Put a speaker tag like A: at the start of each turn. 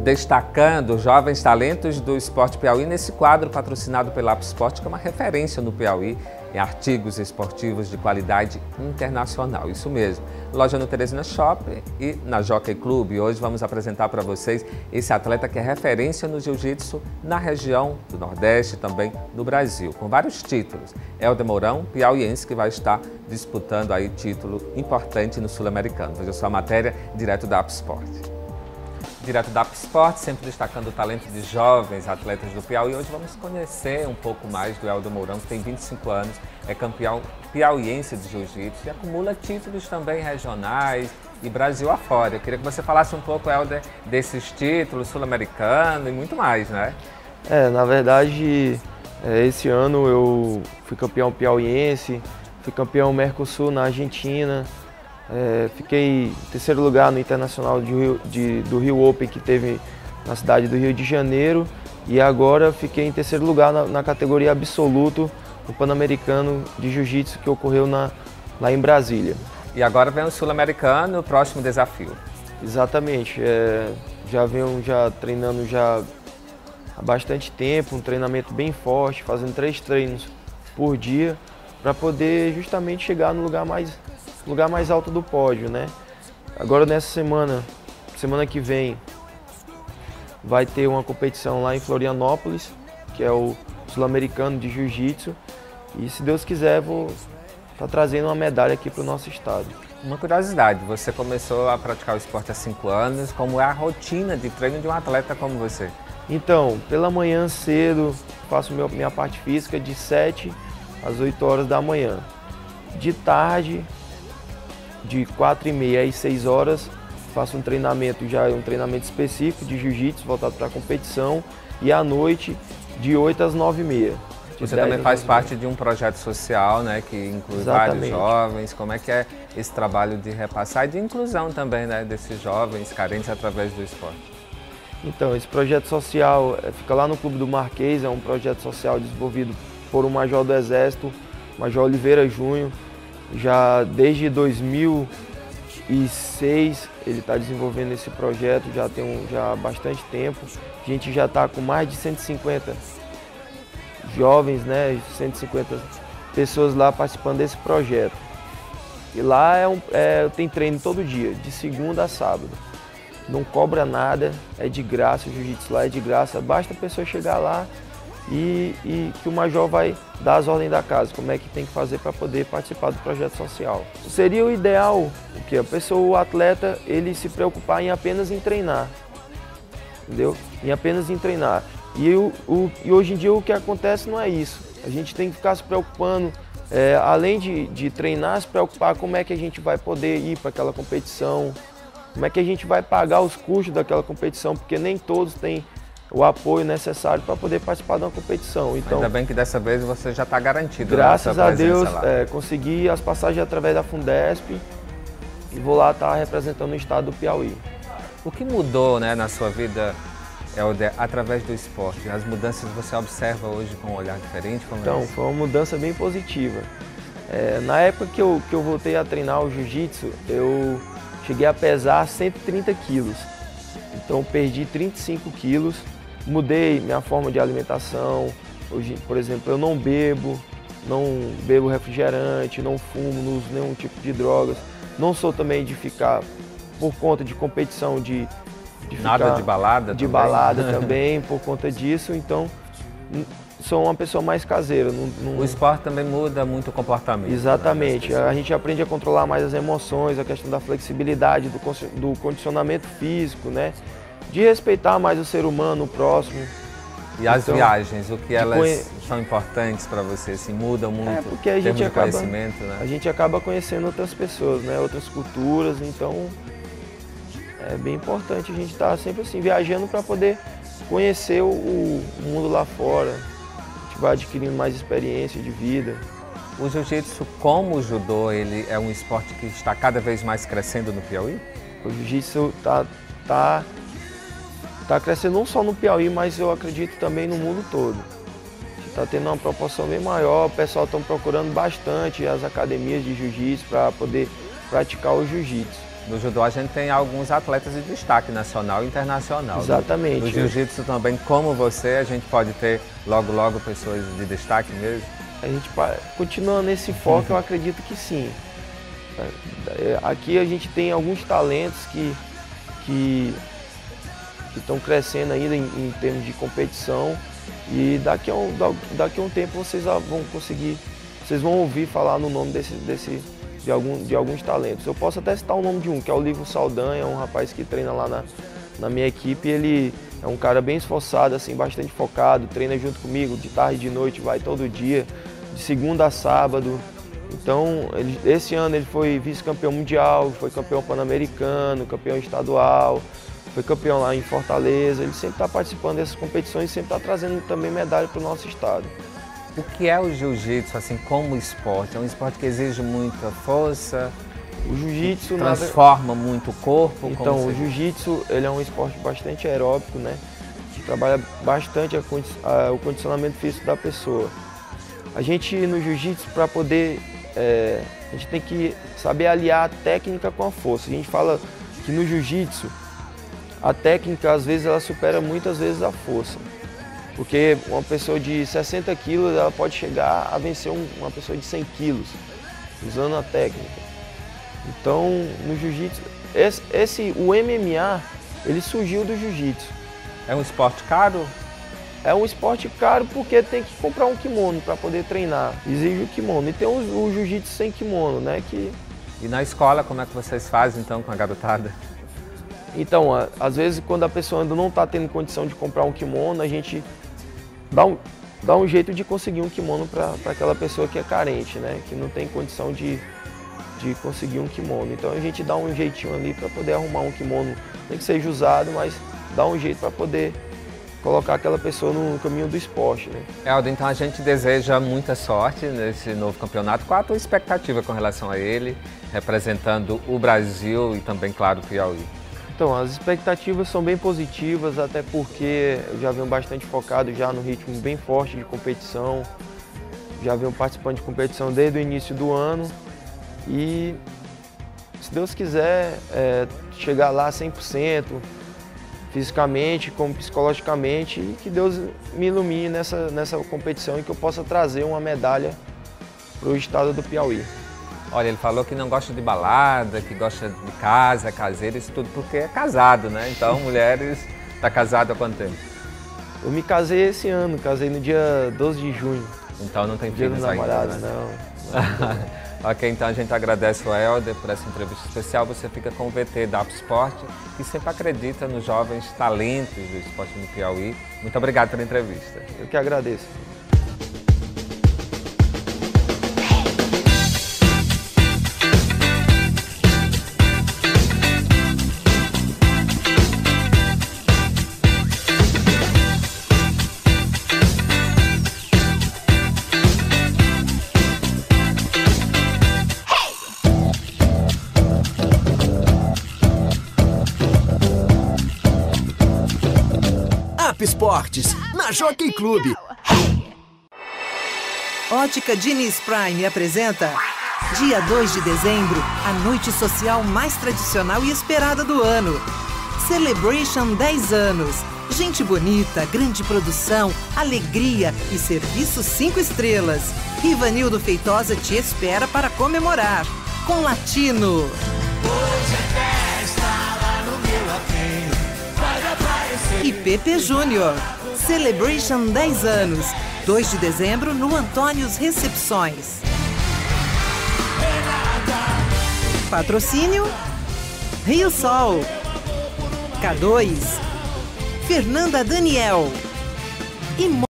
A: destacando jovens talentos do esporte Piauí nesse quadro patrocinado pela Apsport, que é uma referência no Piauí em artigos esportivos de qualidade internacional. Isso mesmo, loja no Teresina Shopping e na Jockey Club. E hoje vamos apresentar para vocês esse atleta que é referência no jiu-jitsu na região do Nordeste e também no Brasil, com vários títulos. Helder Mourão, piauiense, que vai estar disputando aí título importante no Sul-Americano. Veja só a matéria direto da Apsport. Direto da Apsport, sempre destacando o talento de jovens atletas do Piauí. Hoje vamos conhecer um pouco mais do Helder Mourão, que tem 25 anos, é campeão piauiense de jiu-jitsu e acumula títulos também regionais e Brasil afora. Eu queria que você falasse um pouco, Helder, desses títulos sul-americanos e muito mais, né?
B: Na verdade, esse ano eu fui campeão piauiense, fui campeão Mercosul na Argentina. Fiquei em terceiro lugar no Internacional do Rio Open, que teve na cidade do Rio de Janeiro, e agora fiquei em terceiro lugar na categoria absoluto no Pan-Americano de Jiu-Jitsu, que ocorreu lá em Brasília.
A: E agora vem o Sul-Americano, o próximo desafio.
B: Exatamente, já venho treinando há bastante tempo, um treinamento bem forte, fazendo 3 treinos por dia, para poder justamente chegar no lugar mais alto do pódio, né? Agora nessa semana que vem, vai ter uma competição lá em Florianópolis, que é o Sul-Americano de Jiu-Jitsu, e se Deus quiser vou estar trazendo uma medalha aqui para o nosso estado.
A: Uma curiosidade, você começou a praticar o esporte há 5 anos, como é a rotina de treino de um atleta como você?
B: Então, pela manhã cedo, faço minha parte física de 7 às 8 horas da manhã. De tarde, de 4h30 às 6 horas, faço um treinamento específico de jiu-jitsu, voltado para a competição, e à noite, de 8 às 9h30.
A: Você também faz parte de um projeto social, né, que inclui vários jovens. Como é que é esse trabalho de repassar e de inclusão também, né, desses jovens carentes através do esporte?
B: Então, esse projeto social fica lá no Clube do Marquês, é um projeto social desenvolvido por um major do Exército, Major Oliveira Júnior. Já desde 2006 ele está desenvolvendo esse projeto, já há bastante tempo. A gente já está com mais de 150 jovens, né, 150 pessoas lá participando desse projeto. E lá tem treino todo dia, de segunda a sábado. Não cobra nada, é de graça, o jiu-jitsu lá é de graça, basta a pessoa chegar lá e que o major vai dar as ordens da casa, como é que tem que fazer para poder participar do projeto social. Seria o ideal que o atleta, ele se preocupar em apenas em treinar, entendeu? Em apenas em treinar. E hoje em dia o que acontece não é isso. A gente tem que ficar se preocupando, além de treinar, se preocupar como é que a gente vai poder ir para aquela competição, como é que a gente vai pagar os custos daquela competição, porque nem todos têm o apoio necessário para poder participar de uma competição. Então,
A: ainda bem que dessa vez você já está garantido.
B: Graças a Deus, consegui as passagens através da Fundesp e vou lá estar representando o estado do Piauí.
A: O que mudou, né, na sua vida, Helder, através do esporte? As mudanças você observa hoje com um olhar diferente?
B: Então, foi uma mudança bem positiva. Na época que eu voltei a treinar o jiu-jitsu, eu cheguei a pesar 130 quilos. Então, perdi 35 quilos. Mudei minha forma de alimentação. Hoje, por exemplo, eu não bebo refrigerante, não fumo, não uso nenhum tipo de drogas. Não sou também de ficar, por conta de competição,
A: nada de balada
B: também? Balada também, por conta disso. Então, sou uma pessoa mais caseira.
A: O esporte também muda muito o comportamento.
B: Exatamente. Né? A gente aprende a controlar mais as emoções, a questão da flexibilidade, do condicionamento físico, né? De respeitar mais o ser humano, o próximo.
A: E as viagens, o que elas são importantes para você, assim, mudam muito
B: porque a gente
A: conhecimento, né?
B: A gente acaba conhecendo outras pessoas, né? Outras culturas, então é bem importante a gente estar sempre assim, viajando para poder conhecer o mundo lá fora. A gente vai adquirindo mais experiência de vida.
A: O jiu-jitsu, como o judô, ele é um esporte que está cada vez mais crescendo no Piauí?
B: O jiu-jitsu tá crescendo não só no Piauí, mas eu acredito também no mundo todo. Está tendo uma proporção bem maior, o pessoal está procurando bastante as academias de jiu-jitsu para poder praticar o jiu-jitsu.
A: No judô a gente tem alguns atletas de destaque nacional e internacional.
B: Exatamente.
A: No jiu-jitsu também, como você, a gente pode ter logo pessoas de destaque mesmo?
B: A gente continua nesse foco, eu acredito que sim. Aqui a gente tem alguns talentos que estão crescendo ainda em termos de competição, e daqui a um tempo vocês vão conseguir, vocês vão ouvir falar no nome de alguns talentos. Eu posso até citar o nome de um, que é o Livro Saldanha, é um rapaz que treina lá na minha equipe. Ele é um cara bem esforçado, assim, bastante focado, treina junto comigo, de tarde e de noite, vai todo dia, de segunda a sábado. Então, esse ano ele foi vice-campeão mundial, foi campeão pan-americano, campeão estadual, foi campeão lá em Fortaleza. Ele sempre está participando dessas competições e sempre está trazendo também medalha para o nosso estado.
A: O que é o jiu-jitsu, assim, como esporte? É um esporte que exige muita força,
B: o jiu-jitsu
A: transforma muito o corpo?
B: Então, o jiu-jitsu ele é um esporte bastante aeróbico, né? Que trabalha bastante o condicionamento físico da pessoa. A gente, no jiu-jitsu, para poder... a gente tem que saber aliar a técnica com a força. A gente fala que no jiu-jitsu, a técnica, às vezes, ela supera muitas vezes a força. Porque uma pessoa de 60 quilos, ela pode chegar a vencer uma pessoa de 100 quilos, usando a técnica. Então, no jiu-jitsu, o MMA, ele surgiu do jiu-jitsu.
A: É um esporte caro?
B: É um esporte caro porque tem que comprar um kimono para poder treinar. Exige o kimono. E tem o jiu-jitsu sem kimono, né?
A: E na escola, como é que vocês fazem, então, com a garotada?
B: Então, às vezes, quando a pessoa ainda não está tendo condição de comprar um kimono, a gente dá um jeito de conseguir um kimono para aquela pessoa que é carente, né? Que não tem condição de conseguir um kimono. Então a gente dá um jeitinho ali para poder arrumar um kimono, nem que seja usado, mas dá um jeito para poder colocar aquela pessoa no caminho do esporte, né?
A: Helder, então a gente deseja muita sorte nesse novo campeonato. Qual a tua expectativa com relação a ele, representando o Brasil e também, claro, o Piauí?
B: Então, as expectativas são bem positivas, até porque eu já venho bastante focado já no ritmo bem forte de competição. Já venho participando de competição desde o início do ano e, se Deus quiser, chegar lá 100%, fisicamente como psicologicamente, e que Deus me ilumine nessa competição e que eu possa trazer uma medalha para o estado do Piauí.
A: Olha, ele falou que não gosta de balada, que gosta de casa, caseiro, isso tudo porque é casado, né? Então, mulheres, tá casado há quanto tempo?
B: Eu me casei esse ano, casei no dia 12 de junho.
A: Então não tem
B: dia
A: filhos
B: dos namorados,
A: ainda, né?
B: Não.
A: Ok, então a gente agradece o Helder por essa entrevista especial. Você fica com o VT da Apsport, que sempre acredita nos jovens talentos do esporte no Piauí. Muito obrigado pela entrevista.
B: Eu que agradeço.
C: Esportes, na Jockey Clube.
D: Ótica Diniz Prime apresenta dia 2 de dezembro, a noite social mais tradicional e esperada do ano. Celebration 10 anos. Gente bonita, grande produção, alegria e serviço 5 estrelas. Ivanildo Feitosa te espera para comemorar. Com Latino.
E: Hoje é festa lá no meu apê.
D: E Pepe Júnior. Celebration 10 anos. 2 de dezembro no Antônios Recepções. Patrocínio Rio Sol. K2. Fernanda Daniel. E